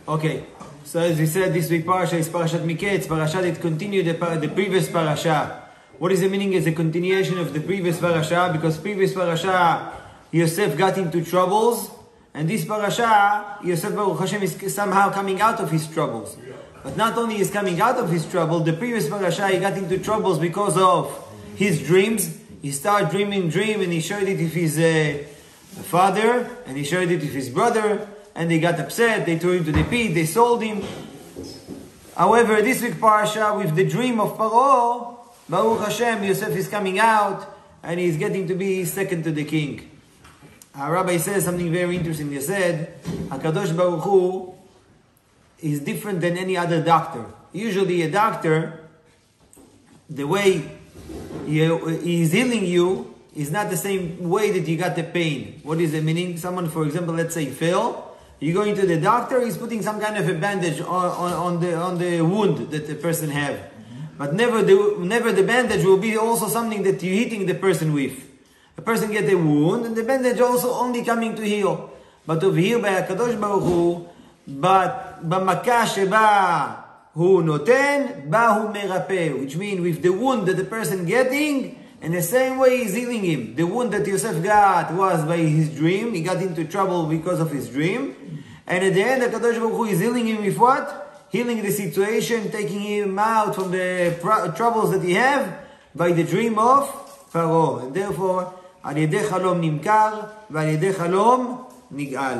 Okay, so as we said, this week parasha is Parashat Miketz, parasha that continued the previous parasha. What is the meaning is a continuation of the previous parasha, because previous parasha, Yosef got into troubles, and this parasha, Yosef Baruch Hashem is somehow coming out of his troubles. But not only is coming out of his trouble, the previous parasha, he got into troubles because of his dreams. He started dreaming and he showed it if his father, and he showed it if his brother, and they got upset, they threw him to the pit, they sold him. However, this week parasha, with the dream of Paro, Baruch Hashem, Yosef is coming out, and he's getting to be second to the king. Our rabbi says something very interesting. He said, HaKadosh Baruch Hu is different than any other doctor. Usually a doctor, the way he is healing you is not the same way that you got the pain. What is the meaning? Someone, for example, let's say fell, you go into the doctor, he's putting some kind of a bandage on the wound that the person have. But never the bandage will be also something that you're hitting the person with. A person get a wound, and the bandage also only coming to heal. But over here by HaKadosh Baruch Hu, but b'makah sheba hu noten, ba hu merapeh, which means with the wound that the person getting, in the same way he's healing him. The wound that Yosef got was by his dream. He got into trouble because of his dream. And at the end, HaKadosh Baruch Hu is healing him with what? Healing the situation, taking him out from the troubles that he have by the dream of Paro. And therefore, על ידי חלום נמכר, ועל ידי חלום נגאל.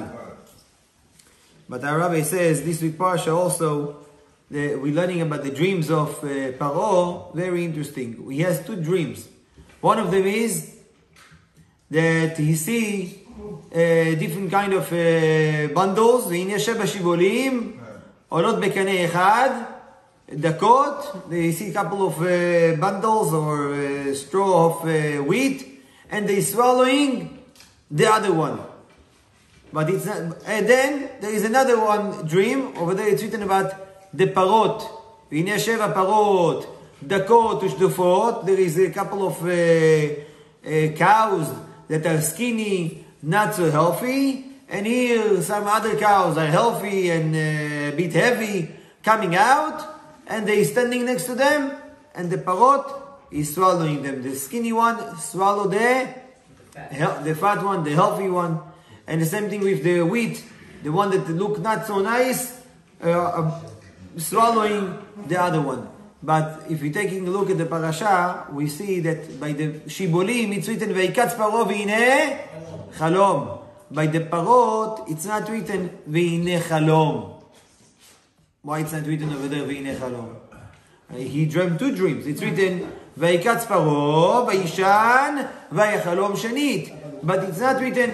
But our rabbi says, this week Parsha also, we're learning about the dreams of Paro, very interesting. He has two dreams. One of them is that he see different kind of bundles, והנה שבע שיבולים, עולות בקנה אחד, דקות, they see a couple of bundles or straw of wheat, and they swallowing the other one. But it's not, and then there is another one dream, over there it's written about the parot. והנה שבע פרות, דקות ושדופות. There is a couple of cows that are skinny, not so healthy. And here some other cows are healthy and a bit heavy, coming out. And they standing next to them. And the parot is swallowing them. The skinny one swallow the fat one, the healthy one. And the same thing with the wheat, the one that look not so nice, swallowing the other one. But if we're taking a look at the parasha, we see that by the shibolim it's written vayikatz paro v'hineh chalom. By the parot it's not written v'hineh chalom. Why it's not written over there v'hineh chalom? He dreamt two dreams. It's written vayikatz paro vayishan vayachalom shanit. But it's not written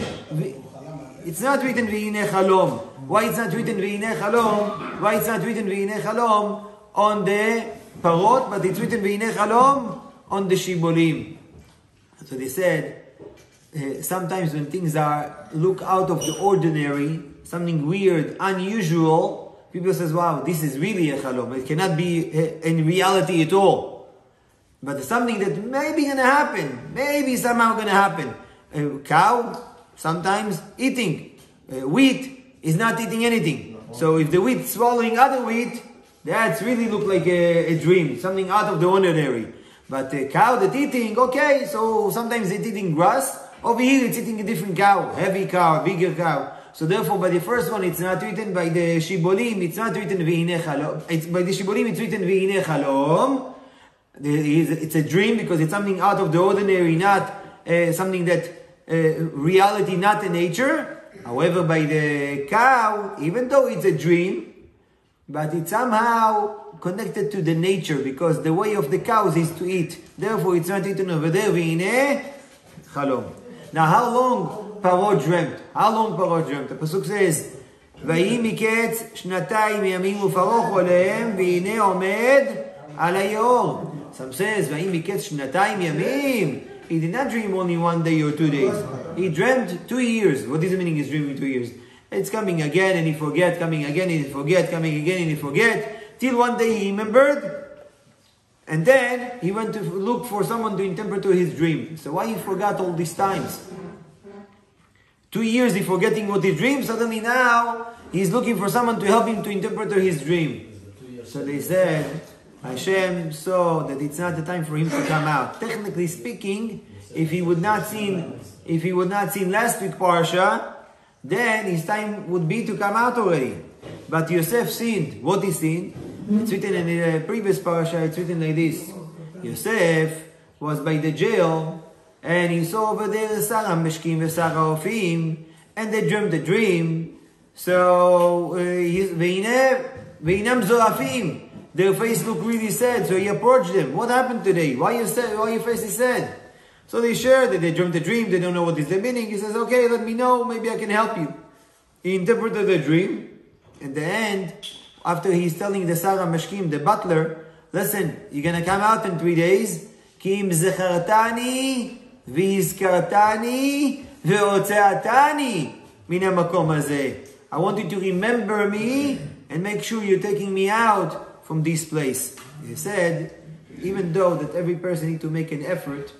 v'hineh chalom. Why it's not written v'hineh chalom? Why it's not written v'hineh chalom on the parot, but it's written v'hineh chalom on the shibolim? So they said, sometimes when things look out of the ordinary, something weird, unusual, people says, wow, this is really a chalom. It cannot be in reality at all. But something that may be going to happen, maybe somehow going to happen. A cow, sometimes eating. Wheat is not eating anything. So if the wheat swallowing other wheat, that's really look like a dream, something out of the ordinary. But a cow that eating, okay, so sometimes it's eating grass. Over here it's eating a different cow, heavy cow, bigger cow. So therefore by the first one it's not written, by the shibolim it's not written v'hineh chalom. By the shibolim it's written v'hineh chalom. It's a dream because it's something out of the ordinary, not something that reality, not in nature. However, by the cow, even though it's a dream, but it's somehow connected to the nature, because the way of the cows is to eat. Therefore, it's not eaten over there. V'hineh chalom. Now, how long Paro dreamt? How long Paro dreamt? The pasuk says, "Vayhi miketz shnatayim yamim ufarach olehem v'hineh omed al hayor." Some says, "Vayhi miketz shnatayim yamim." He did not dream only 1 day or 2 days. He dreamt 2 years. What is the meaning? He's dreaming 2 years. It's coming again and he forget, coming again and he forget, coming again and he forget. Till one day he remembered. And then he went to look for someone to interpret to his dream. So why he forgot all these times? 2 years he forgetting what he dreamed. Suddenly now he's looking for someone to help him to interpret his dream. So they said, Hashem saw that it's not the time for him to come out. Technically speaking, if he would not seen last week parasha, then his time would be to come out already. But Yosef seen what he seen. It's written in the previous parasha. It's written like this: Yosef was by the jail, and he saw over there Sarah Meshkim and Sarah Ofim, and they dreamed the dream. So Veinam Zorafim. Their face looked really sad, so he approached them. What happened today? Why your face is sad? So they shared that they dreamt the dream, they don't know what is the meaning. He says, okay, let me know, maybe I can help you. He interpreted the dream. In the end, after he's telling the Sarah Meshkim, the butler, listen, you're going to come out in 3 days. Kim zechartani, v'hizkartani, v'otzeatani, min hamakom hazeh. I want you to remember me and make sure you're taking me out from this place. He said, even though that every person needs to make an effort,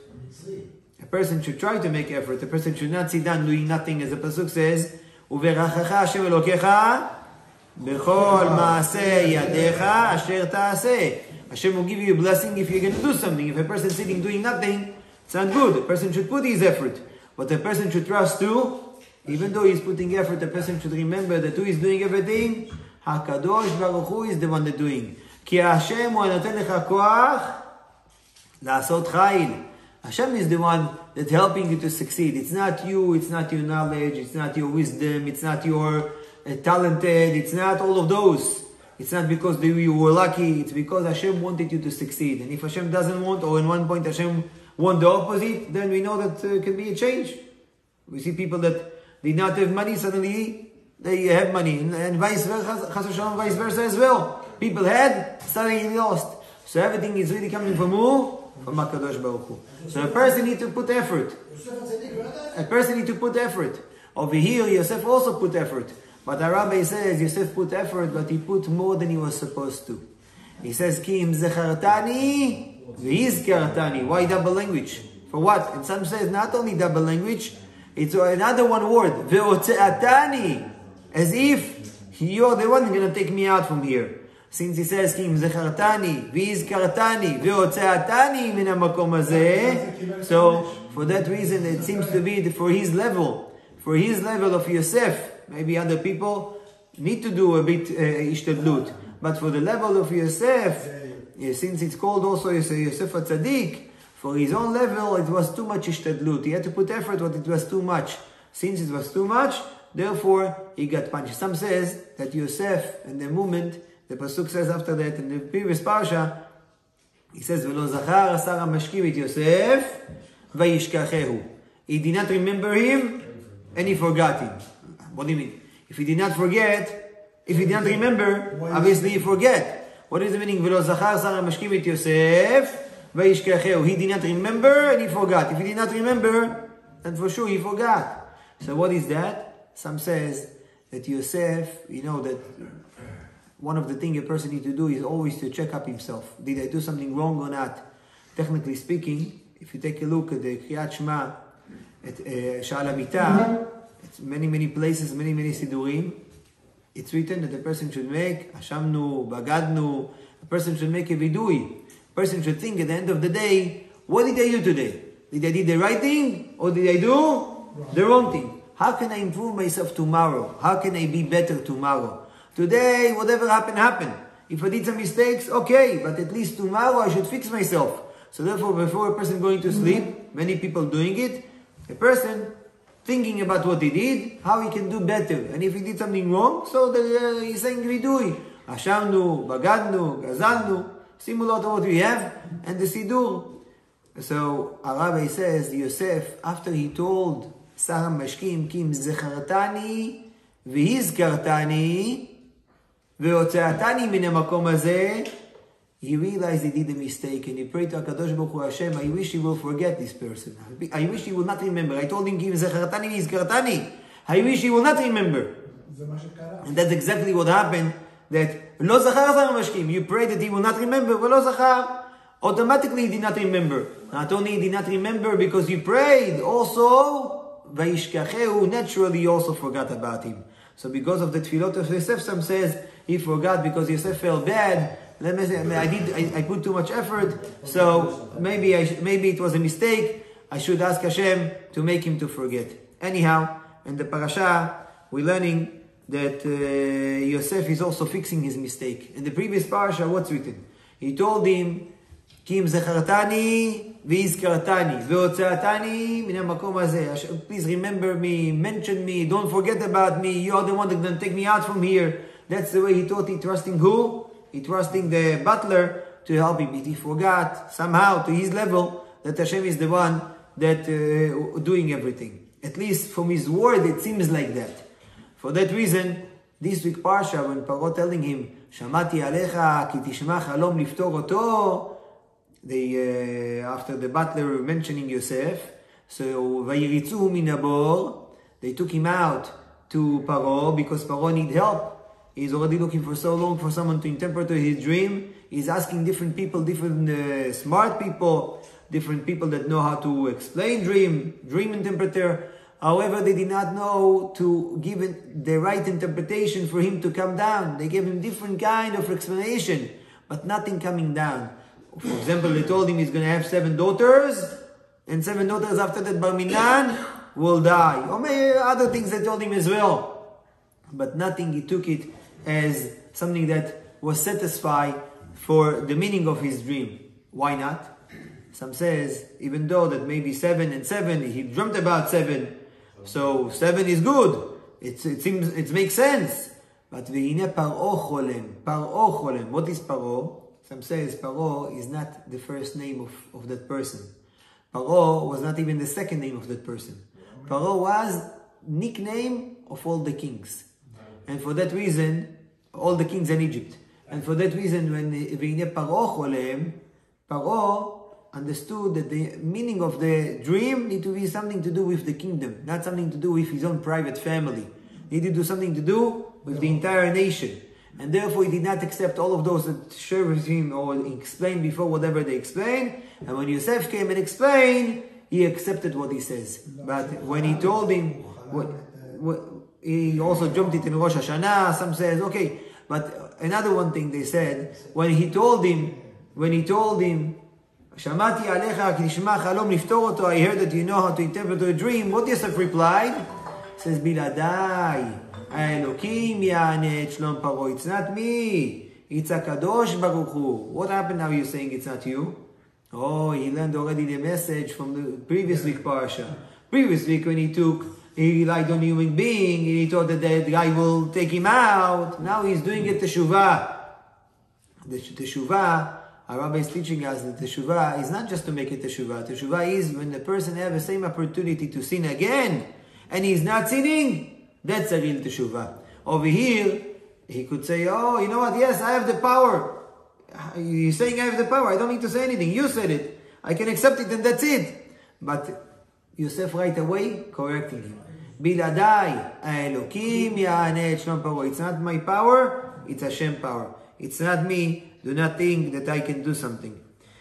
a person should try to make effort. A person should not sit down doing nothing, as the pasuk says, "Uverachacha Hashem Elokecha bechol maaseh yadecha asher taaseh." Hashem will give you a blessing if you're going to do something. If a person is sitting doing nothing, it's not good. A person should put his effort, but a person should trust too. Even though he's putting effort, a person should remember that who is doing everything. HaKadosh Baruch Hu is the one that's doing. Ki Hashem hu anoten lecha koach la'asot chayil. Hashem is the one that's helping you to succeed. It's not you, it's not your knowledge, it's not your wisdom, it's not your talented, it's not all of those. It's not because you were lucky, it's because Hashem wanted you to succeed. And if Hashem doesn't want, or in one point Hashem want the opposite, then we know that it can be a change. We see people that did not have money, suddenly they have money, and vice versa as well. People had, suddenly lost. So everything is really coming from who? From HaKadosh Baruch Hu. So a person needs to put effort. A person needs to put effort. Over here, Yosef also put effort. But the rabbi says Yosef put effort, but he put more than he was supposed to. He says, Ki im zechartani v'hizkartani. Why double language? For what? And some says not only double language, it's another one word. Ve'otzeatani. As if you're the one who's going to take me out from here. Since he says, Kim zechartani, v'hizkartani, ve'otzeatani min hamakom hazeh. So, for that reason, it seems to be for his level of Yosef. Maybe other people need to do a bit ishtadlut. But for the level of Yosef, since it's called also Yosef HaTzadik, for his own level, it was too much ishtadlut. He had to put effort, but it was too much. Since it was too much, therefore, he got punished. Some says that Yosef, in the moment, the pasuk says after that, in the previous parasha, he says, "V'lo zachar Sarah mashkim et Yosef, vayishkachehu." He did not remember him, and he forgot him. What do you mean? If he did not remember, obviously he forget. What is the meaning? "V'lo zachar Sarah mashkim et Yosef, vayishkachehu." He did not remember, and he forgot. If he did not remember, then for sure he forgot. So what is that? Some says that Yosef, that one of the things a person needs to do is always to check up himself. Did I do something wrong or not? Technically speaking, if you take a look at the Kriyat Shema, at Sha'al HaMitah, it's many places, many Sidurim, it's written that the person should make Hashamnu, Bagadnu, a person should make a vidui. A person should think at the end of the day, what did I do today? Did I do the right thing? Or did I do the wrong thing? How can I improve myself tomorrow? How can I be better tomorrow? Today, whatever happened. If I did some mistakes, okay, but at least tomorrow I should fix myself. So therefore, before a person going to sleep, many people doing it, a person thinking about what he did, how he can do better. And if he did something wrong, so he's saying vidui. Hashamnu, Bagadnu, Gazalnu, similar to what we have, and the Sidur. So, our rabbi says, Yosef, after he told Sarah Mashkim, Kim zechartani, v'hizkartani, ve'otzeatani min hamakom hazeh, he realized he did a mistake, and he prayed to HaKadosh Baruch Hu, Hashem, I wish he will forget this person. I wish he will not remember. I told him, Kim zechartani, v'hizkartani. I wish he will not remember. And that's exactly what happened, that, lo zachar Sarah Mashkim, you pray that he will not remember, lo zachar. Automatically he did not remember. Not only he did not remember because you prayed, also, vayishkachehu, naturally you also forgot about him. So because of the tefillot of Yosef, some says he forgot because Yosef felt bad. I put too much effort, so maybe it was a mistake. I should ask Hashem to make him to forget. Anyhow, in the parasha, we're learning that Yosef is also fixing his mistake. In the previous parasha, what's written? He told him, Kim zechartani v'izkartani ve'otzeatani min hamakom hazeh. Please remember me, mention me, don't forget about me. You are the one that's going to take me out from here. That's the way he thought. He trusting who? He trusting the butler to help him. He forgot somehow to his level that Hashem is the one that doing everything. At least from his word, it seems like that. For that reason, this week Parsha, when Paro telling him, Shamati alecha ki tishma chalom liftor oto, after the butler mentioning Yosef, so vayiritzu min habor, they took him out to Paro because Paro need help. He's already looking for so long for someone to interpret his dream. He's asking different people, different smart people, different people that know how to explain dream interpreter. However, they did not know to give the right interpretation for him to come down. They gave him different kind of explanation, but nothing coming down. For example, they told him he's going to have 7 daughters, and 7 daughters after that Bar Minan will die. Or maybe other things they told him as well. But nothing, he took it as something that was satisfied for the meaning of his dream. Why not? Some says, even though that maybe 7 and 7, he dreamt about 7, so 7 is good. It makes sense. But v'hine Paro cholem. Paro cholem. What is Paro? Some says Paro is not the first name of that person. Paro was not even the second name of that person. Paro was nickname of all the kings. And for that reason, all the kings in Egypt. And for that reason, when v'hine Paro cholem, Paro understood that the meaning of the dream need to be something to do with the kingdom, not something to do with his own private family. Need to do something to do with the entire nation. And therefore he did not accept all of those that shared with him or explained before whatever they explained. And when Yosef came and explained, he accepted what he says. But when he told him, he also jumped it in Rosh Hashanah. Some says, okay. But another one thing they said, when he told him, Shamati alecha ki tishma chalom liftor oto, I heard that you know how to interpret a dream. What Yosef replied? He says, Biladai, Elokim ya'aneh et shlom Paro. It's not me. It's HaKadosh Baruch Hu. What happened now you're saying it's not you? Oh, he learned already the message from the previous week Parsha. Previous week when he relied on a human being, and he thought that the guy will take him out. Now he's doing a teshuvah. The teshuvah, our Rabbi is teaching us that teshuvah is not just to make a teshuvah. Teshuvah is when the person has the same opportunity to sin again, and he's not sinning. That's a real teshuvah. Over here, he could say, oh, you know what? Yes, I have the power. You're saying I have the power. I don't need to say anything. You said it. I can accept it and that's it. But Yosef right away correcting him. Biladai, Elokim ya'aneh et shlom Paro. It's not my power. It's Hashem power. It's not me. Do not think that I can do something.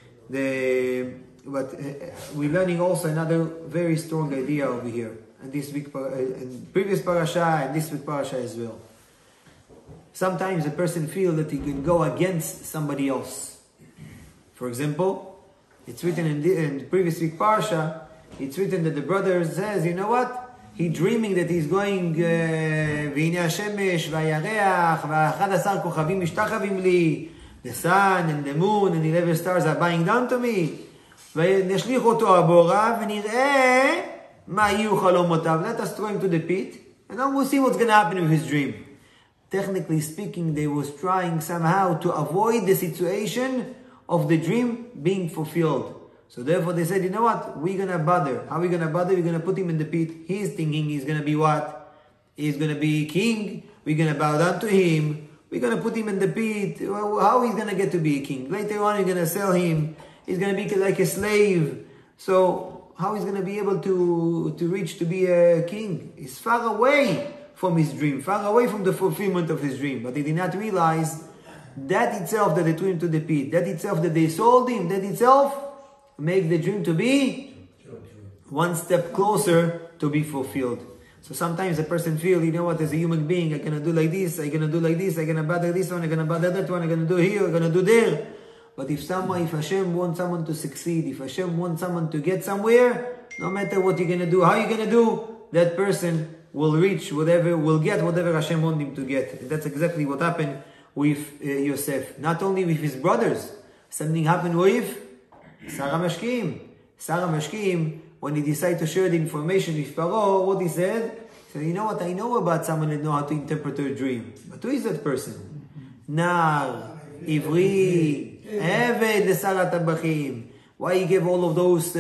But we're learning also another very strong idea over here. And this week, in previous parasha and this week parasha as well. Sometimes a person feels that he can go against somebody else. For example, it's written in the previous week parasha, it's written that the brother says, you know what? He's dreaming that he's going, והנה השמש והירח ו11 כוכבים משתחווים לי. The sun and the moon and the 11 stars are bowing down to me. ונשליך אותו הבורה ונראה מה יהיו חלומותיו. Let us throw him to the pit and then we'll see what's going to happen with his dream. Technically speaking, they was trying somehow to avoid the situation of the dream being fulfilled. So therefore they said, you know what? We're going to bother. How are we going to bother? We're going to put him in the pit. He's thinking he's going to be what? He's going to be king. We're going to bow down to him. We're going to put him in the pit. How he's going to get to be a king? Later on, you're going to sell him. He's going to be like a slave. So how he's going to be able to reach to be a king? He's far away from his dream, far away from the fulfillment of his dream. But he did not realize that itself that they threw him to the pit, that itself that they sold him, that itself make the dream to be one step closer to be fulfilled. So sometimes a person feels, you know what, as a human being, I'm going to do like this, I'm going to do like this, I'm going to bother this one, I'm going to bother that one, I'm going to do here, I'm going to do there. But if Hashem wants someone to succeed, if Hashem wants someone to get somewhere, no matter what you're going to do, how you're going to do, that person will reach whatever, will get whatever Hashem wants him to get. And that's exactly what happened with Yosef. Not only with his brothers, something happened with Sarah Mashkim. Sarah Mashkim, when he decided to share the information with Paro, what he said? He said, you know what, I know about someone that knows how to interpret a dream. But who is that person? Nar, Ivri, Eved, Lesarat Abachim. Why he gave all of those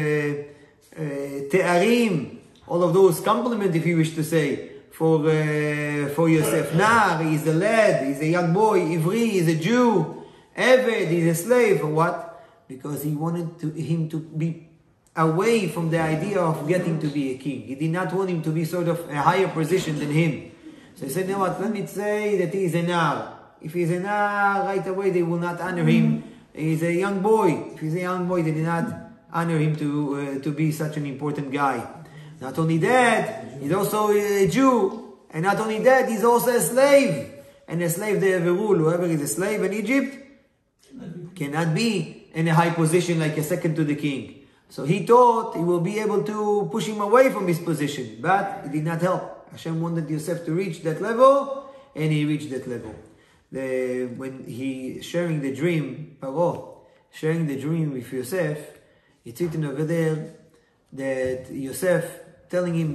te'arim, all of those compliments, if you wish to say, for Yosef. Nar, he's a lad, he's a young boy. Ivri, he's a Jew. Eved, he's a slave. For what? Because he wanted him to be away from the idea of getting to be a king. He did not want him to be sort of a higher position than him. So he said, you know what, let me say that he is a nar. If he's a nar, right away they will not honor him. He's a young boy. If he's a young boy, they did not honor him to be such an important guy. Not only that, he's also a Jew. And not only that, he's also a slave. And a slave, they have a rule. Whoever is a slave in Egypt cannot be in a high position like a second to the king. So he thought he will be able to push him away from his position. But it did not help. Hashem wanted Yosef to reach that level, and he reached that level. When he sharing the dream, Paro, sharing the dream with Yosef, it's written over there that Yosef telling him,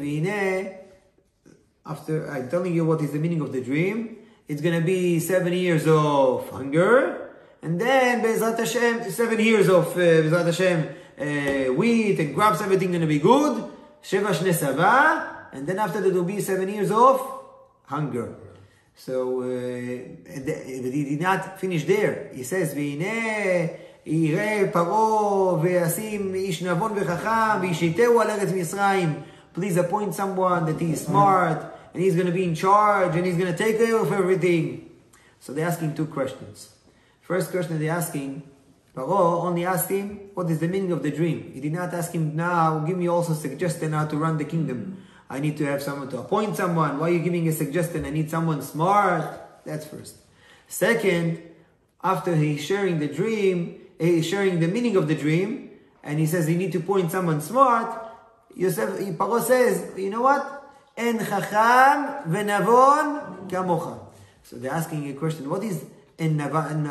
after I'm telling you what is the meaning of the dream, it's going to be 7 years of hunger, and then Be'ezrat Hashem, 7 years of Be'ezrat Hashem, wheat and crops, everything going to be good. Sheva Shne Sava, and then after that will be 7 years of hunger. So he did not finish there. He says, "Ve'ine yireh Paro ve'asim ish navon ve'chacham ve'yishiteu al eretz Mitzrayim." Please appoint someone that he is smart and he's going to be in charge and he's going to take care of everything. So they're asking 2 questions. First question they're asking. Paro only asked him, what is the meaning of the dream? He did not ask him, now give me also a suggestion how to run the kingdom. I need to have someone to appoint someone. Why are you giving a suggestion? I need someone smart. That's first. Second, after he's sharing the dream, he's sharing the meaning of the dream, and he says you need to appoint someone smart, Paro says, you know what? En chacham v'navon kamocha. So they're asking a question, what is there is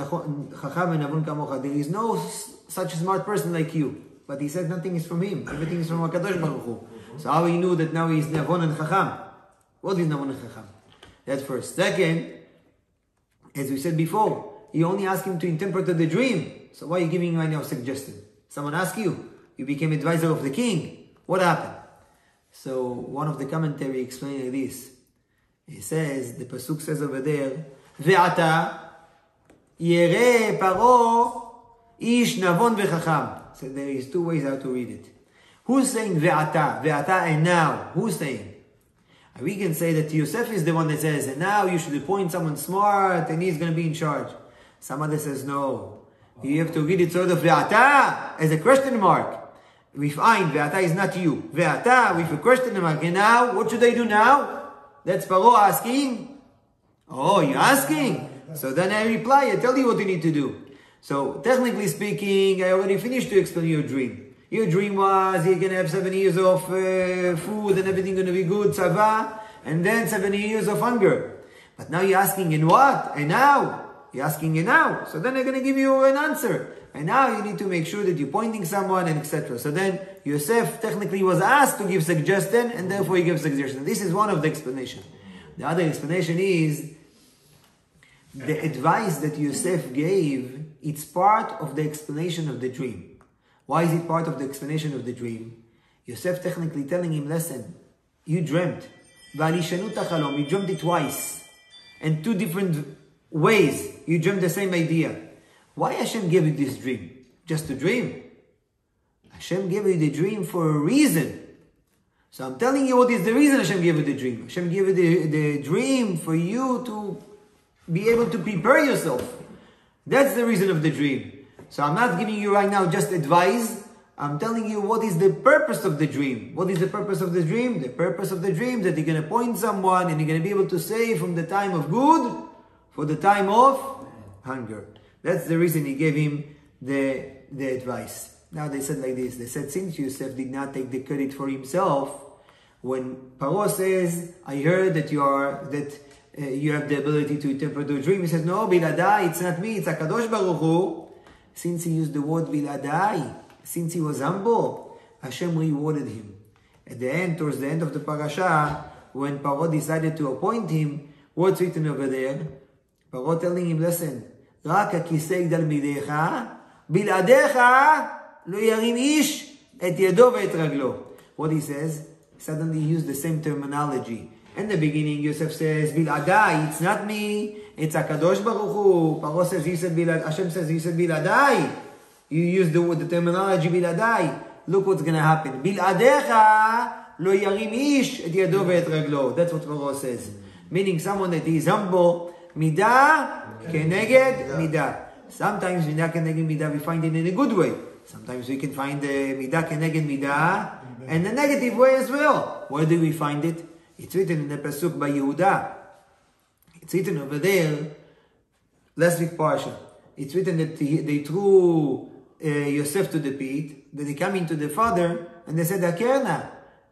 no such a smart person like you. But he says nothing is from him. Everything is from HaKadosh Baruch Hu. So how he knew that now he is Navon and Chacham? What is Navon and Chacham? That's first. Second, as we said before, he only asked him to interpret the dream. So why are you giving him right now a suggestion? Someone asked you. You became advisor of the king. What happened? So one of the commentary explaining this. He says, the Pasuk says over there, Ve'ata Yere Paro Ish Navon Vechacham. So there is 2 ways how to read it. Who's saying Ve'ata? Ve'ata and now. Who's saying? And we can say that Yosef is the one that says, and now you should appoint someone smart and he's going to be in charge. Some other says no. You have to read it sort of Ve'ata as a question mark. With Ain, Ve'ata is not you. Ve'ata with a question mark. And now, what should I do now? That's Paro asking. Oh, you're asking? So then I reply, I tell you what you need to do. So, technically speaking, I already finished to explain your dream. Your dream was, you're going to have 7 years of food and everything going to be good, tzava, and then 7 years of hunger. But now you're asking, in what? And now? You're asking, and now? So then I'm going to give you an answer. And now you need to make sure that you're pointing someone, and etc. So then, Yosef technically was asked to give suggestion, and therefore he gives suggestion. This is one of the explanations. The other explanation is, the advice that Yosef gave, it's part of the explanation of the dream. Why is it part of the explanation of the dream? Yosef technically telling him, listen, you dreamt. You dreamt it twice. In 2 different ways, you dreamt the same idea. Why Hashem gave you this dream? Just a dream? Hashem gave you the dream for a reason. So I'm telling you what is the reason Hashem gave you the dream. Hashem gave you the dream for you to be able to prepare yourself. That's the reason of the dream. So I'm not giving you right now just advice. I'm telling you what is the purpose of the dream. What is the purpose of the dream? The purpose of the dream that you're going to appoint someone and you're going to be able to say from the time of good for the time of hunger. That's the reason he gave him the advice. Now they said like this. They said, since Yosef did not take the credit for himself, when Paro says, I heard that you have the ability to interpret the dream, he says, no, Biladai, it's not me, it's HaKadosh Baruch Hu. Since he used the word Biladai, since he was humble, Hashem rewarded him. At the end, towards the end of the parasha, when Paro decided to appoint him, what's written over there? Paro telling him, listen, רק הכיסא יגדל מידיך, בלעדיך לא ירים איש את ידו ואת רגלו. What he says, suddenly he used the same terminology. In the beginning, Yosef says, בלעדיי, it's not me, it's HaKadosh Baruch Hu. Paro says, Hashem says, you said בלעדיי. You use the terminology בלעדיי. Look what's going to happen. בלעדיך לא ירים איש את ידו ואת רגלו. That's what Paro says. Meaning someone that is humble, midah keneged midah. Sometimes midah keneged midah we find it in a good way. Sometimes we can find the midah keneged midah and the negative way as well. Where do we find it? It's written in the pasuk by Yehuda. It's written over there. Last week parsha. It's written that they threw Yosef to the pit. That they come into the father and they said, "Hakerna,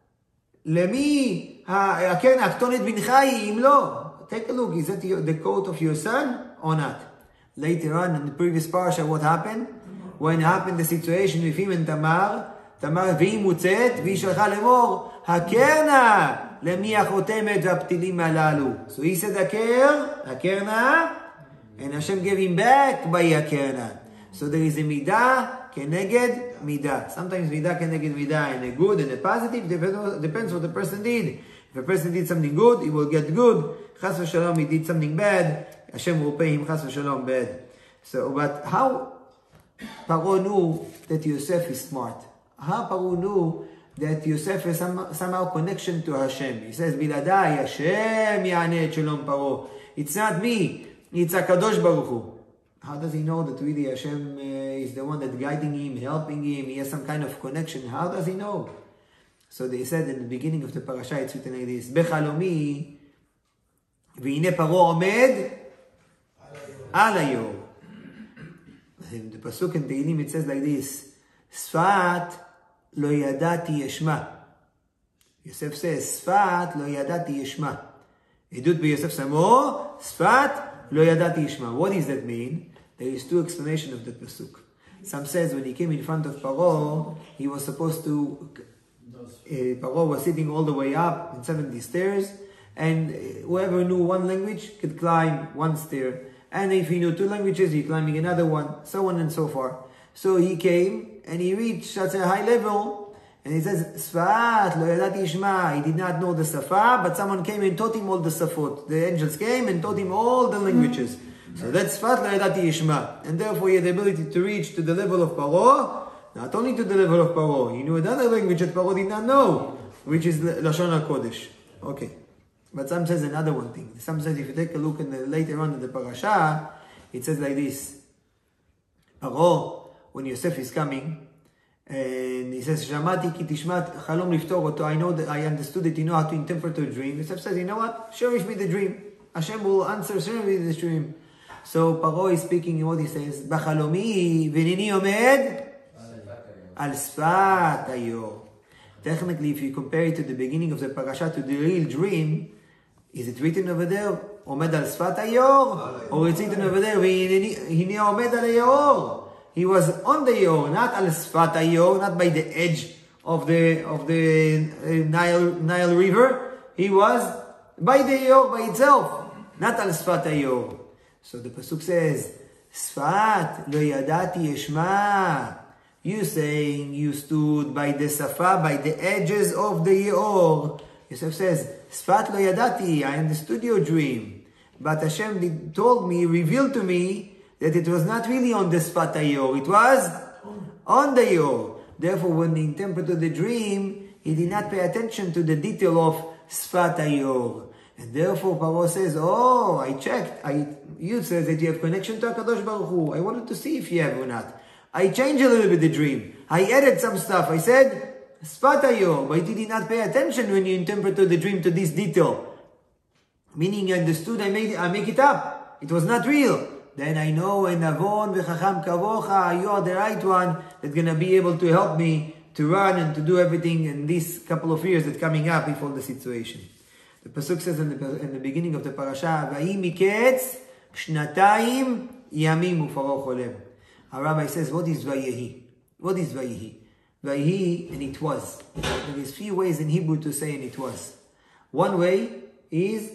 lemi hakerna aktonet binchai imlo." Take a look, is that the coat of your son or not? Later on in the previous parsha, what happened? When happened the situation with him and Tamar, והיא מוצאת, והיא שלחה לאמור, הכרנה, למי החותמת והפתילים הללו. So he said, הכרנה, and Hashem gave him back by הכרנה. So there is a midah keneged midah. Sometimes midah keneged midah in a good and a positive, depends what the person did. If a person did something good, he will get good. Chas v'shalom, he did something bad, Hashem will pay him chas v'shalom bad. So, but how Paro knew that Yosef is smart? How Paro knew that Yosef has somehow connection to Hashem? He says, Biladai, Hashem ya'aneh et shalom Paro. It's not me, it's HaKadosh Baruch Hu. How does he know that really Hashem is the one that guiding him, helping him, he has some kind of connection? How does he know? So they said in the beginning of the parasha, it's written like this, Bechalomi, והנה פרעה עומד על היאור. In the pasuk in Tehillim it says like this, שפת לא ידעתי אשמע. Yosef says, שפת לא ידעתי אשמע. עדות ביוסף שמו, שפת לא ידעתי אשמע. What does that mean? There is two explanations of the pasuk. Some says when he came in front of Paro, he was supposed to, Paro was sitting all the way up in 70 stairs, and whoever knew one language could climb one stair. And if he knew two languages, he climbing another one, so on and so forth. So he came, and he reached such a high level, and he says, Sfat, lo yadati ishma. He did not know the Safa, but someone came and taught him all the Safot. The angels came and taught him all the languages. So that's Sfat, lo yadati ishma. And therefore he had the ability to reach to the level of Paro, not only to the level of Paro, he knew another language that Paro did not know, which is Lashon HaKodesh. Okay. But some says another one thing. Some says if you take a look in later on in the parasha, it says like this. Paro, when Yosef is coming, and he says, Shamati ki tishmat chalom liftor oto. I know that I understood that you know how to interpret a dream. Yosef says, you know what? Share with me the dream. Hashem will answer, share with me the dream. So Paro is speaking in what he says, Bachalomi v'nini omed al sfat hayor. Technically, if you compare it to the beginning of the parasha to the real dream, is it written over there, Omed al Sfat Hayor? Or it's written over there, Hine Omed al Hayor? He was on the Hayor, not al Sfat Hayor, not by the edge of the Nile River. He was by the Hayor by itself, not al Sfat Hayor. So the pasuk says, Sfat lo yadati eshma. You saying you stood by the Safa, by the edges of the Yaor. Yosef says, Sfat lo yadati, I understood your dream. But Hashem told me, revealed to me, that it was not really on the Sfat Yaor, it was on the Yaor. Therefore, when he interpreted the dream, he did not pay attention to the detail of Sfat Yaor. And therefore, Paro says, oh, I checked. You said that you have connection to HaKadosh Baruch Hu. I wanted to see if you have or not. I changed a little bit the dream. I added some stuff. I said, Sfatayo, but you did not pay attention when you interpreted the dream to this detail. Meaning you understood, I make it up. It was not real. Then I know, and Avon v'chacham kavocha, you are the right one that's going to be able to help me to run and to do everything in these couple of years that's coming up before the situation. The Pasuk says in the beginning of the parasha, V'hi miketz shnatayim yamim ufaro cholem. Our rabbi says, what is Vayehi? What is Vayehi? Vayehi, and it was. There is few ways in Hebrew to say and it was. One way is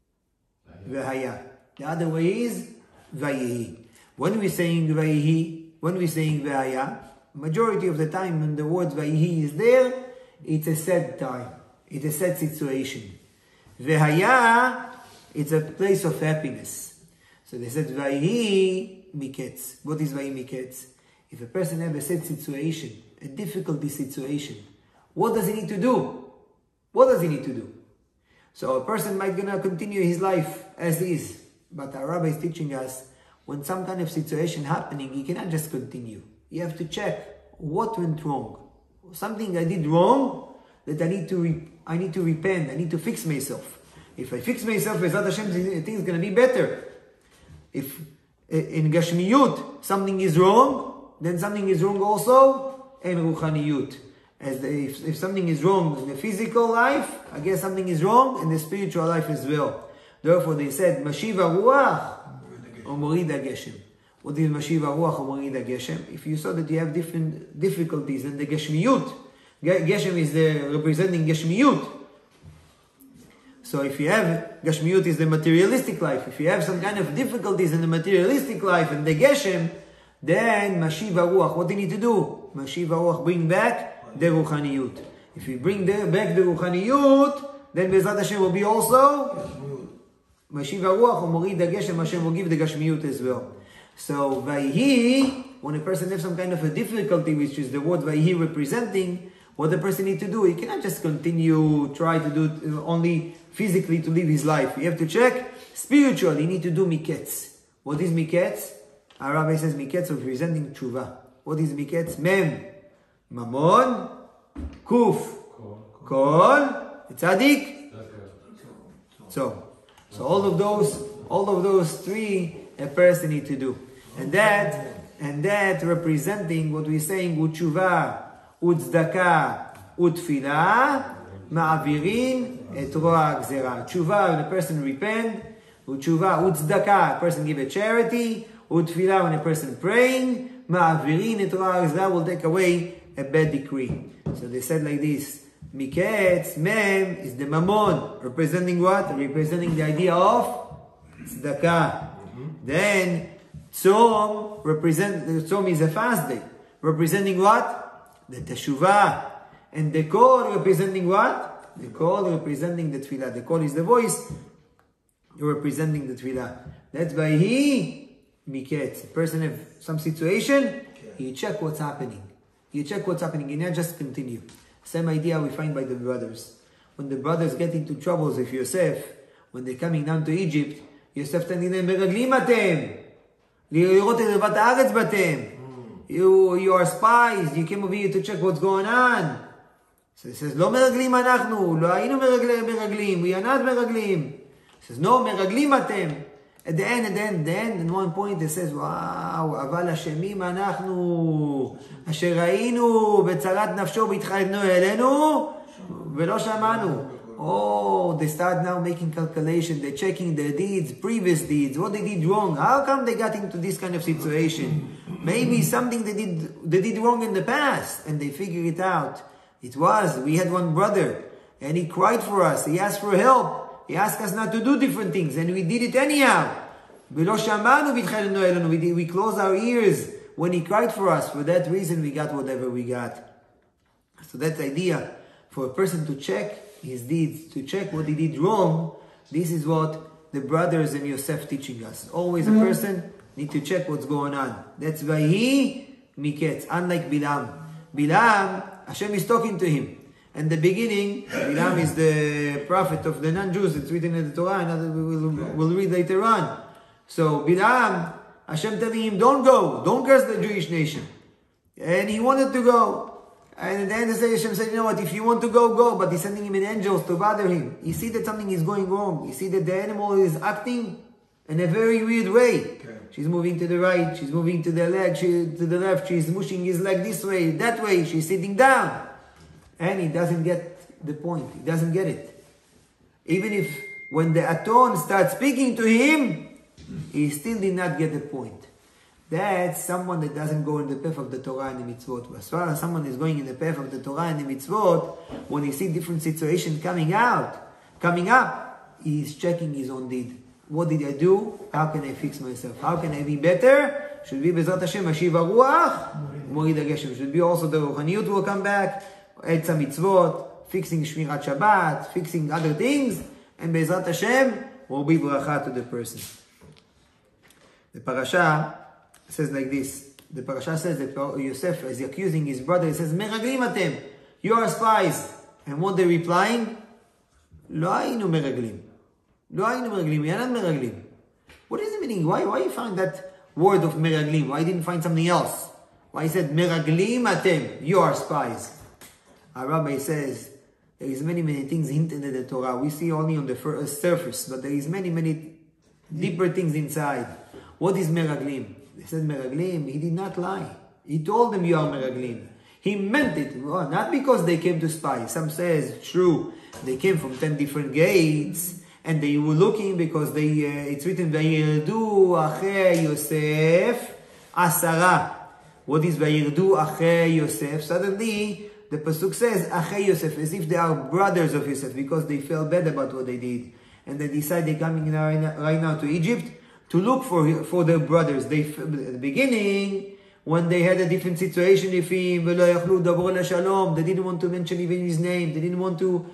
V'haya. The other way is Vayehi. When we're saying Vayehi, when we're saying V'haya, majority of the time when the word Vayehi is there, it's a sad time. It's a sad situation. V'haya, it's a place of happiness. So they said Vayehi miketz. What is Vayehi miketz? If a person has a sad situation, a difficulty situation, what does he need to do? What does he need to do? So a person might gonna continue his life as is. But our rabbi is teaching us, when some kind of situation happening, he cannot just continue. You have to check what went wrong. Something I did wrong that I need to repent. I need to fix myself. If I fix myself, Bezrat Hashem, things gonna be better. If in Gashmiyut something is wrong, then something is wrong also in Ruchaniyut. If something is wrong in the physical life, I guess something is wrong in the spiritual life as well. Therefore they said, Mashiva Ruach or Morid HaGeshem. What is Mashiva Ruach or Morid HaGeshem? If you saw that you have different difficulties in the Geshmiyut, Geshem is representing Geshmiyut. So if you have, Geshmiyut is the materialistic life. If you have some kind of difficulties in the materialistic life and the Geshem, then Mashiva Ruach, what do you need to do? Mashiva Ruach, bring back the Ruchaniyut. If you bring back the Ruchaniyut, then Bezrat Hashem will be also Mashiva Ruach or Morid HaGeshem, Hashem will give the Gashmiyut as well. So Vayhi, when a person has some kind of a difficulty, which is the word Vayhi representing, what the person needs to do, he cannot just continue, try to do only physically to live his life. You have to check spiritually, you need to do miketz. What is miketz? Our rabbi says miketz representing tshuva. What is miketz? Mem, mamon, kuf, kol, tzadik. So all of those three a person need to do. And that representing what we're saying, u'tshuva, u'tzdaka, u'tfilah, ma'avirin et roa gzera. Tshuva, when a person repent, u'tshuva, u'tzdaka, a person give a charity, u'tfilah, when a person praying, ma'avirin et roa gzera, will take away a bad decree. So they said like this, miketz, mem, is the mammon, representing what? Representing the idea of tzedakah. Then, tzom is a fast day, representing what? The teshuvah. And the kol representing what? The kol representing the tefillah. The kol is the voice, representing the tefillah. That's why miketz. A person have some situation, you check what's happening. You not just continue. Same idea we find by the brothers. When the brothers get into troubles with Yosef, when they're coming down to Egypt, Yosef telling them, "Meraglim atem, lirot et revat haaretz batem." You are spies. You came over here to check what's going on. So he says, "Lo meraglim anachnu, lo hayinu meraglim. We are not meraglim." He says, "No, meraglim atem." At the end, in one point, it says, "Wow, aval hashemim anachnu, asher hayinu betzarat nafsho v'itchadnu elenu v'lo shamanu." Oh, they start now making calculation. They're checking their deeds, previous deeds, what they did wrong. How come they got into this kind of situation? Maybe something they did wrong in the past, and they figure it out. We had one brother, and he cried for us. He asked for help. He asked us not to do different things, and we did it anyhow. We closed our ears when he cried for us. For that reason, we got whatever we got. So that's the idea, for a person to check his deeds, to check what he did wrong. This is what the brothers and Yosef teaching us. Always a person need to check what's going on. That's why he miketz, unlike Bilam. Bilam, Hashem is talking to him. In the beginning, Bilam is the prophet of the non-Jews. It's written in the Torah, and we'll read later on. So Bilam, Hashem telling him, don't go, don't curse the Jewish nation. And he wanted to go. And at the end of the day, Hashem said, you know what, if you want to go, go. But he's sending him in angels to bother him. You see that something is going wrong. You see that the animal is acting in a very weird way. Okay. She's moving to the right, she's moving to the leg, to the left, she's mushing his leg this way, that way, she's sitting down. And he doesn't get the point. He doesn't get it. Even if when the Aton starts speaking to him, he still did not get the point. That's someone that doesn't go in the path of the Torah and the mitzvot. As far as someone is going in the path of the Torah and the mitzvot, when he sees different situations coming up, he is checking his own deed. What did I do? How can I fix myself? How can I be better? Should be Bezrat Hashem, Hashiv HaRuach, Morid HaGeshem. Should be also the Ruchaniyut will come back, add some mitzvot, fixing Shmirat Shabbat, fixing other things, and Bezrat Hashem will be bracha to the person. The parasha says like this. The parasha says that Yosef is accusing his brother. He says, Meraglim atem, you are spies. And what they're replying? Lo haynu meraglim. Lo haynu meraglim, we are not meraglim. What is the meaning? Why you find that word of meraglim? Why didn't find something else? Why he said, Meraglim atem, you are spies. Our rabbi says, there is many things hinted in the Torah. We see only on the surface, but there is many deeper things inside. What is meraglim? They said meraglim. He did not lie. He told them you are meraglim. He meant it. Well, not because they came to spy. Some says true. They came from 10 different gates and they were looking because it's written Vayirdu Achei Yosef Asara. What is Vayirdu Achei Yosef? Suddenly the pasuk says Achei Yosef, as if they are brothers of Yosef, because they felt bad about what they did, and they decide they're coming right now to Egypt to look for their brothers. At the beginning, when they had a different situation with him, they didn't want to mention even his name. They didn't want to.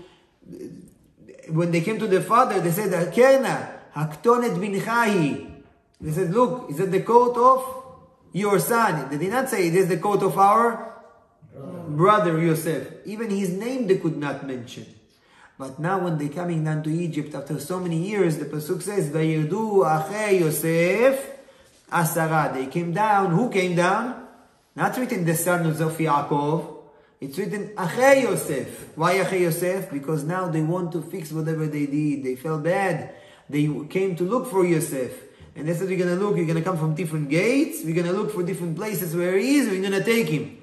When they came to their father, they said, Kerna, haktonet binchahi. They said, look, is that the coat of your son? They did not say, it is the coat of our brother Yosef. Even his name they could not mention. But now when they're coming down to Egypt after so many years, the pasuk says, Vayirdu achei Yosef Asara. They came down. Who came down? Not written the sons of Yaakov. It's written achei Yosef. Why achei Yosef? Because now they want to fix whatever they did. They felt bad. They came to look for Yosef. And that's what we're going to look. You're going to come from different gates. We're going to look for different places where he is. We're going to take him.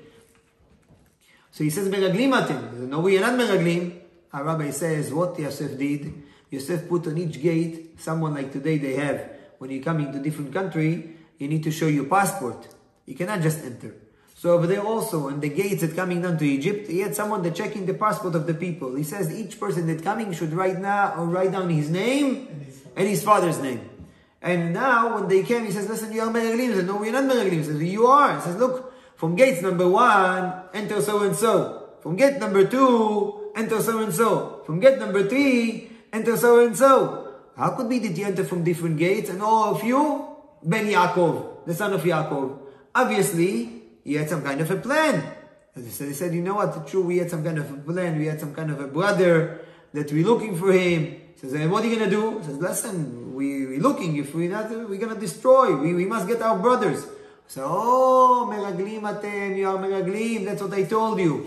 So he says, Meraglim atem. No, we are not Meraglim. Our rabbi says what Yosef did. Yosef put on each gate, someone like today they have, when you come into different country, you need to show your passport. You cannot just enter. So over there also, in the gates that coming down to Egypt, he had someone that checking the passport of the people. He says each person that coming should write down his name and his father's name. And now when they came, he says, listen, you are Meraglim. He said, no, we're not Meraglim. He says, you are. He says, look, from gates number 1, enter so and so. From gate number 2, enter so and so. From gate number 3, enter so and so. How could be that you enter from different gates and all of you, Ben Yaakov, the son of Yaakov? Obviously, he had some kind of a plan. As he said, you know what, true, we had some kind of a plan, we had some kind of a brother that we're looking for him. He says, and what are you going to do? He says, listen, we're looking, if we're not, we're going to destroy, we must get our brothers. So, oh, Meraglim atem, you are Meraglim, that's what I told you.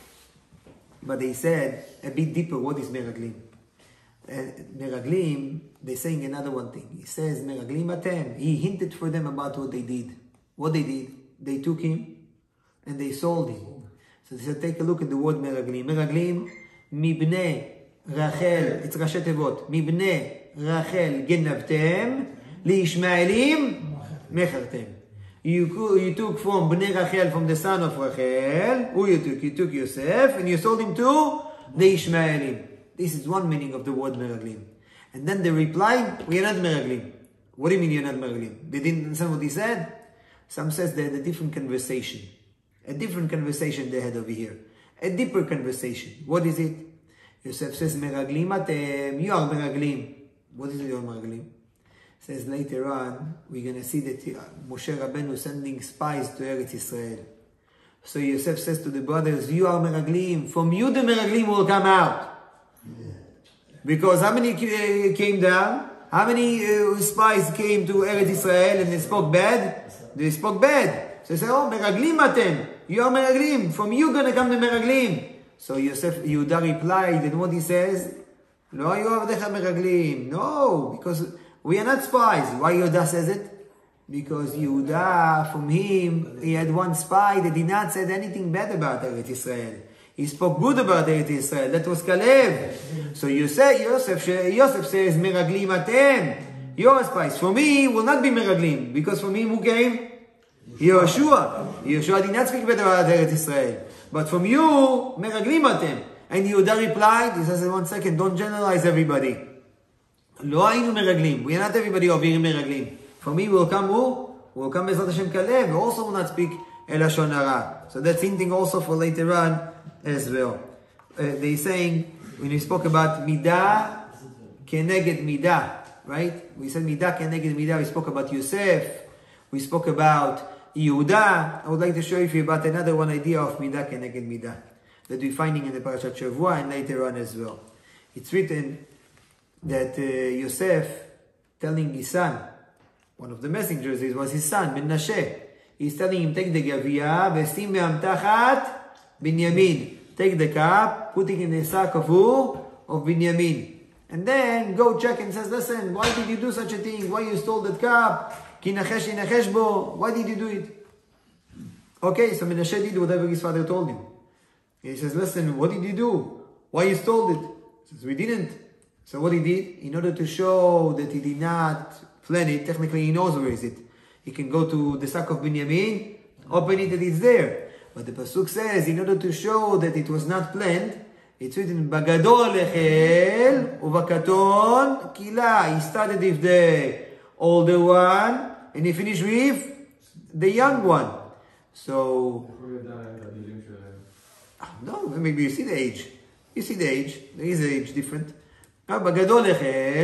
But they said, a bit deeper, what is Meraglim? Meraglim, they're saying another one thing. He says, Meraglim atem. He hinted for them about what they did. What they did, they took him and they sold him. So they said, take a look at the word Meraglim. Meraglim, mibne Rachel, it's Rashi Tevot. Mibne Rachel genavtem, li Ishmaelim mechartem. You took from Bnei Rachel, from the son of Rachel. Who you took? You took Yosef, and you sold him to the Ishmaelim. This is one meaning of the word Meraglim. And then they replied, we are not Meraglim. What do you mean you're not Meraglim? They didn't understand what he said? Some says they had a different conversation. A different conversation they had over here. A deeper conversation. What is it? Yosef says, Meraglim atem, you are Meraglim. What is it, you are Meraglim? Says later on, we're going to see that Moshe Rabbeinu was sending spies to Eretz Israel. So Yosef says to the brothers, you are Meraglim. From you the Meraglim will come out. Yeah. Because how many came down? How many spies came to Eretz Israel and they spoke bad? They spoke bad. So they say, oh, meraglim atem. You are meraglim. From you gonna come the meraglim. So Yehuda replied, and what he says? Lo hayu avdecha meraglim. No, because we are not spies. Why Yehuda says it? Because Yehuda, from him, he had one spy that did not say anything bad about Eretz Israel. He spoke good about Eretz Israel. That was Caleb. So Yosef says, meraglim atem. Your spies. For me, will not be meraglim. Because from him, who came? Yehoshua. Yehoshua did not speak bad about Eretz Israel. But from you, meraglim atem. And Yehuda replied, he says, 1 second, don't generalize everybody. Lo haynu meraglim. We are not everybody over here meraglim. For me, will come who? Will come Bezrat Hashem Caleb, who also will not speak El Lashon Hara. So that's hinting also for later on as well. They're saying, when we spoke about Midah, Keneged Midah, right? We said Midah, Keneged Midah. We spoke about Yosef. We spoke about Yehuda. I would like to show you about another one idea of Midah, Keneged Midah that we're finding in the Parashat Shavua and later on as well. It's written that Yosef telling his son, one of the messengers was his son, Menashe. He's telling him, take the Gavia, Vesim me'amtachat Binyamin. Take the cup, put it in the sack of who? Of Binyamin. And then go check and says, listen, why did you do such a thing? Why you stole that cup? Ki nachesh inachesh bo. Why did you do it? Okay, so Menashe did whatever his father told him. He says, listen, what did you do? Why you stole it? He says, we didn't. So what he did, in order to show that he did not plan it, technically he knows where is it. He can go to the sack of Binyamin, open it and it's there. But the Pasuk says, in order to show that it was not planned, it's written, Bagadol echel, uvakaton kila. He started with the older one, and he finished with the young one. So, no, maybe you see the age. You see the age. There is an age different. Besides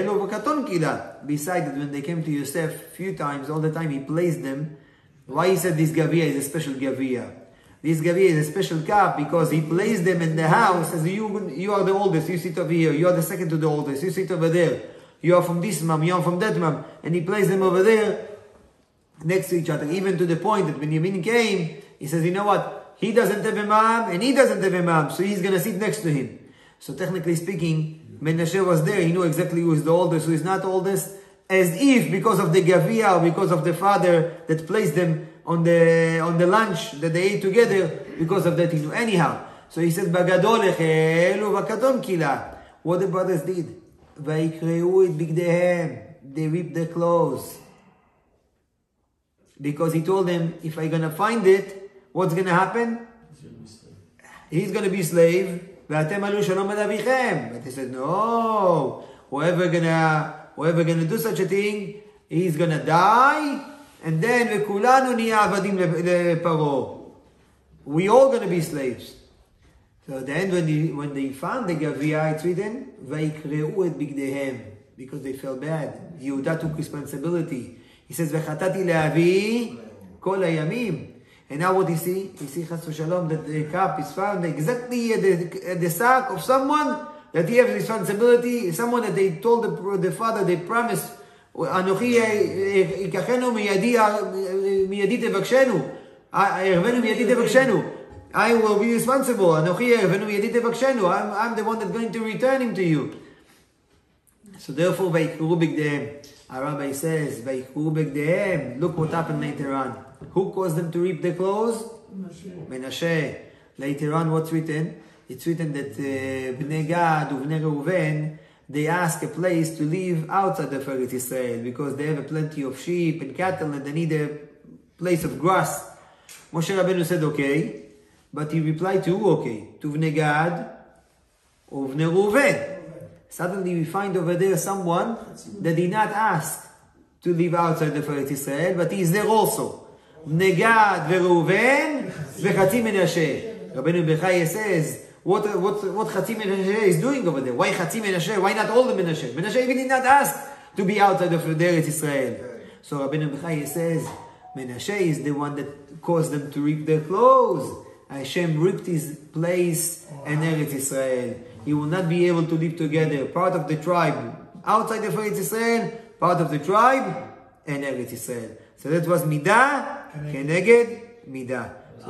that, when they came to Yosef a few times, all the time he placed them. Why he said this Gavia is a special Gavia? This Gavia is a special cup because he placed them in the house as you are the oldest, you sit over here. You are the second to the oldest, you sit over there. You are from this mom, you are from that mom. And he placed them over there next to each other. Even to the point that when Yamin came, he says, you know what? He doesn't have a mom and he doesn't have a mom. So he's going to sit next to him. So technically speaking, Menashe was there. He knew exactly who is the oldest, who is not oldest. As if because of the Gavia or because of the father that placed them on the lunch that they ate together, because of that he knew. Anyhow, so he said, Bagadol echel uvakaton kila. What the brothers did? Vaikreu it bigdehem. They ripped their clothes. Because he told them, if I'm going to find it, what's going to happen? He's going to be slave. But he said, no. Whoever gonna do such a thing, he's gonna die. And then we all gonna be slaves. So then when they found the Gavia, it's written, Vaikreu et bigdehem, because they felt bad. Yehuda took responsibility. He says, V'chatati le'avi kol hayamim. And now what do you see? You see, Chas v'shalom, that the cup is found exactly at the sack of someone that he has responsibility, someone that they told the father, they promised, Anochi ikachenu miyadi tevakshenu. Ervenu miyadi tevakshenu. I will be responsible. Anochi ervenu miyadi tevakshenu. I'm the one that's going to return him to you. So therefore, Vaikru bigdehem. Our rabbi says, Vaikru bigdehem. Look what happened later on. Who caused them to reap the clothes? Menashe. Later on, what's written? It's written that Bnei Gad, Bnei Reuven, they ask a place to live outside of Eretz Israel because they have plenty of sheep and cattle and they need a place of grass. Moshe Rabbeinu said okay, but he replied to who okay? To Bnei Gad or Bnei Reuven. Suddenly we find over there someone that did not ask to live outside of Eretz Israel, but he is there also. Bnei Gad veReuven v'Chatzi Menashe. Rabbeinu Bechaya says, what Chatzi Menashe is doing over there? Why Chatzi Menashe? Why not all the Menashe? Menashe even did not ask to be outside of Eretz Israel. So Rabbeinu Bechaya says, Menashe is the one that caused them to rip their clothes. Hashem ripped his place in Eretz Israel. He will not be able to live together. Part of the tribe outside of Eretz Israel, part of the tribe in Eretz Israel. So that was Midah Keneged midah.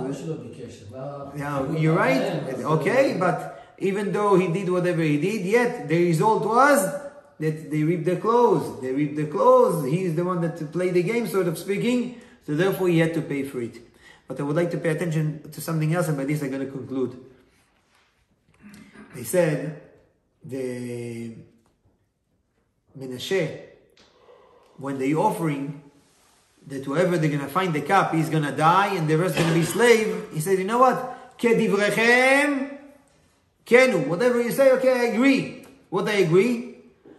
Now, you're right, okay, but even though he did whatever he did, yet the result was that they reaped the clothes. They reaped the clothes. He is the one that played the game, sort of speaking, so therefore he had to pay for it. But I would like to pay attention to something else, and by this I'm going to conclude. They said, the Menashe, when they're offering, that whoever they're going to find the cup, he's going to die, and the rest going to be slave. He said, you know what? Kedivrechem kenu. Whatever you say, okay, I agree. What I agree?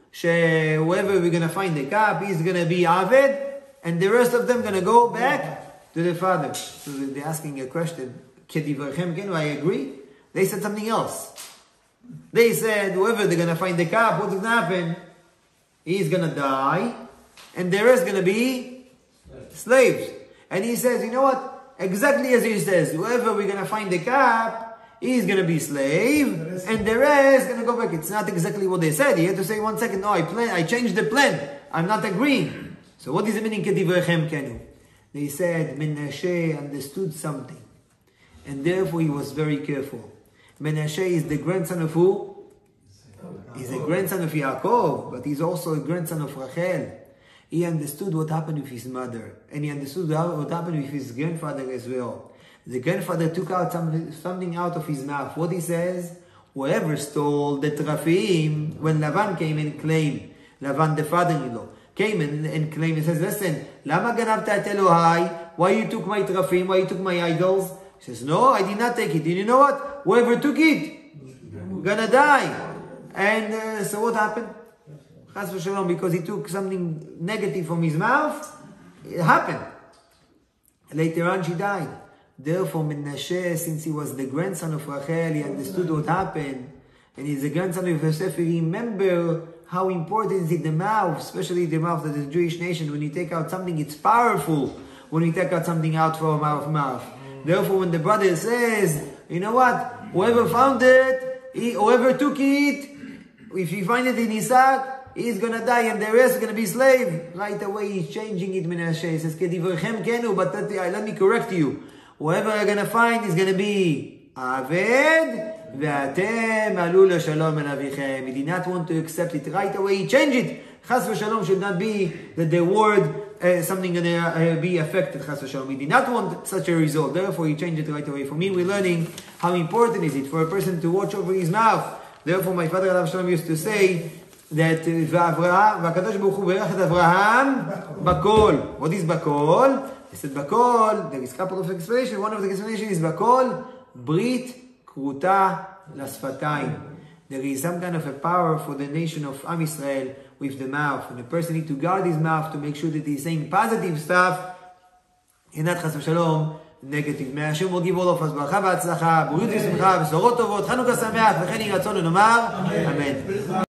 Whoever we're going to find the cup, he's going to be Aved, and the rest of them going to go back to the father. So they're asking a question. Kedivrechem kenu, I agree. They said something else. They said, whoever they're going to find the cup, what's going to happen? He's going to die, and the rest going to be slaves. And he says, you know what? Exactly as he says, whoever we're going to find the cup, he's going to be slave, and the rest going to go back. It's not exactly what they said. He had to say, 1 second, no, I changed the plan. I'm not agreeing. So what is the meaning, Kedivrechem kenu? They said, Menashe understood something, and therefore he was very careful. Menashe is the grandson of who? He's a grandson of Yaakov, but he's also a grandson of Rachel. He understood what happened with his mother, and he understood what happened with his grandfather as well. The grandfather took out something out of his mouth. What he says? Whoever stole the terafim, when Lavan came and claimed, Lavan the father-in-law, came and claimed, he says, listen, Lama ganavta et Elohai, why you took my terafim, why you took my idols? He says, no, I did not take it. And you know what? Whoever took it, gonna die. And so what happened? Chas v'shalom, because he took something negative from his mouth, it happened. Later on, she died. Therefore, Menashe, since he was the grandson of Rachel, he understood what happened. And he's the grandson of Yosef. He remember how important is the mouth, especially the mouth of the Jewish nation. When you take out something, it's powerful. When you take out something out from our mouth. Therefore, when the brother says, you know what? Whoever found it, whoever took it, if you find it in his sack, he's going to die and the rest is going to be slave. Right away, he's changing it, Menashe. He says, Kedivrechem kenu, but let me correct you. Whoever you're going to find is going to be Aved, Ve'atem alu l'shalom el avichem. He did not want to accept it. Right away, he changed it. Chas v'shalom should not be that the word, something going to be affected, chas v'shalom. He did not want such a result. Therefore, he changed it right away. For me, we're learning how important is it for a person to watch over his mouth. Therefore, my father Alav Shalom used to say that V'akadosh Baruch Hu berach et Avraham bakol. What is bakol? He said bakol. There is a couple of explanations. One of the explanations is bakol brit kruta lasfatayim. There is some kind of a power for the nation of Am Yisrael with the mouth, and the person needs to guard his mouth to make sure that he's saying positive stuff and not chas v'shalom negative. May Hashem will give all of us ברכה והצלחה, בריאות ושמחה, בשורות טובות, חנוכה שמח, וכן יהי רצון ונאמר אמן.